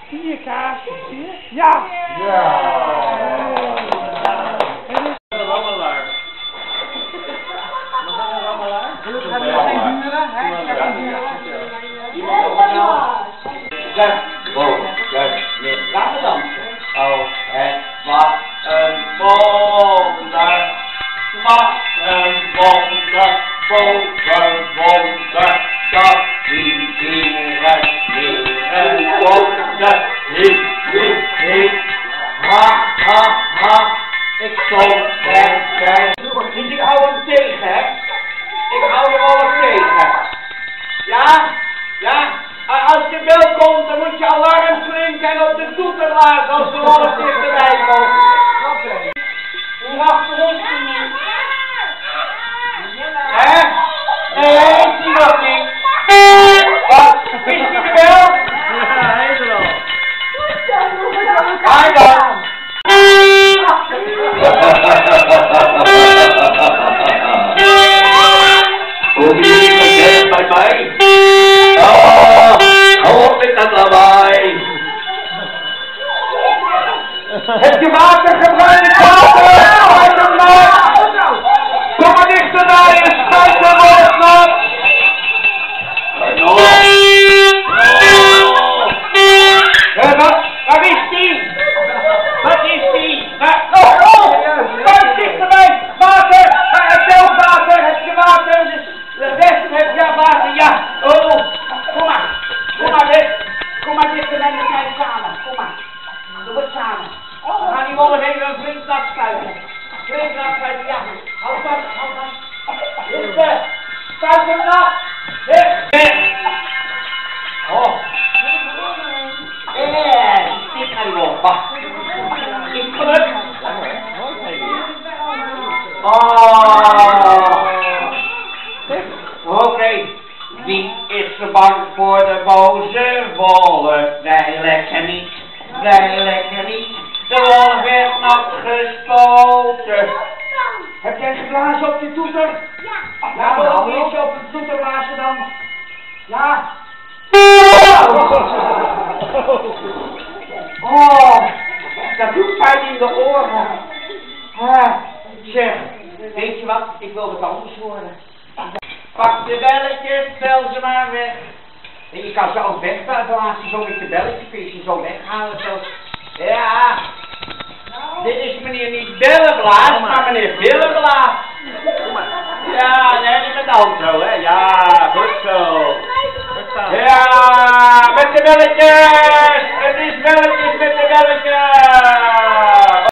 Zie je kaarsjes, zie je? Ja! Ja! Een rammelaar. Nog een rammelaar? Gelukkig hebben we geen buren, hè? We hebben geen buren. Kijk, kijk, laten we dansen. Oh, het was een wonder. Wat een wonder, wonder, dat die dieren leren konden. Ha, ha, ha, ik stond er. Dus ik hou hem tegen, hè? Ik hou hem al tegen. Ja? Ja? Als je bel komt, dan moet je alarm klinken en op de toeter blazen als de wolf dichterbij komt. Hier achter ons niet. Hè? Nee, ik zie dat niet. Wat? Is die de bel? Ja, hij is er al. Waar dan? Kom je niet meer bij mij? Hou op met dat lawaai. Heb je water gebruikt? Kom maar dichterbij en spuit hem op. Waar is die? Wat is die? Spuit dichterbij. Water. Zelf water. Heb je water? De rest heb je water. Ja. Oh. Kom maar. Kom maar weg. Kom maar dichterbij met mij samen. Kom maar. Doe het samen. We gaan die wolf even een flink nat spuiten. Flink nat spuiten, ja. Hou vast, hou vast. Liefde. Spuit hem nat. Weg. Weg. Oh. Ik ga die wolf. Wacht. Is het gelukt? Oh. Oké. Wie is er bang voor de boze wolf? Wij lekker niet. Wij lekker niet. De wolf werd nat gespoten. Heb jij geblazen op je toeter? Ja. Ja, wil ook eens op de toeter blazen dan? Ja. Oh, dat doet pijn in de oren. Zeg, weet je wat? Ik wil het anders horen. Pak de belletjes, stel ze maar weg. En je kan ze ook wegblazen, zo met je belletjes kun je ze zo weghalen. Zo. Ja, dit is meneer niet Bellenblaas, maar meneer Billenblaas. Ja, nee, dat is het auto, hè. Ja, goed zo. Ja, met de belletjes.